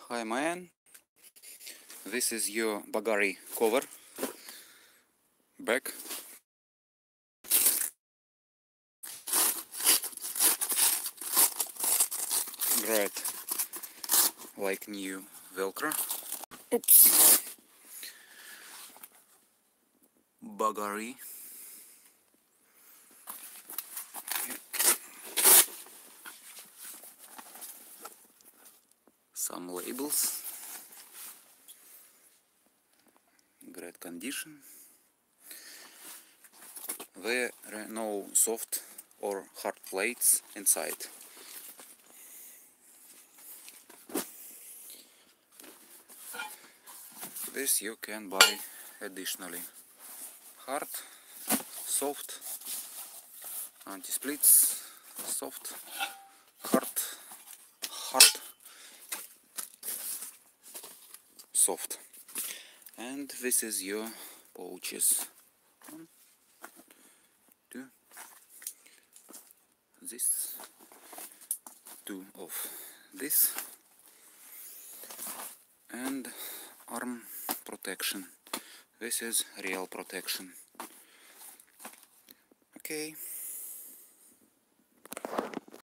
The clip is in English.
Hi man, this is your Bagari cover back. Great, like new Velcro. Oops. Bagari. Some labels. Great condition. There are no soft or hard plates inside. This you can buy additionally. Hard, soft, anti-splits, soft, hard, soft. And this is your pouches. 1, 2, this, 2 of this, and arm protection. This is real protection. Okay.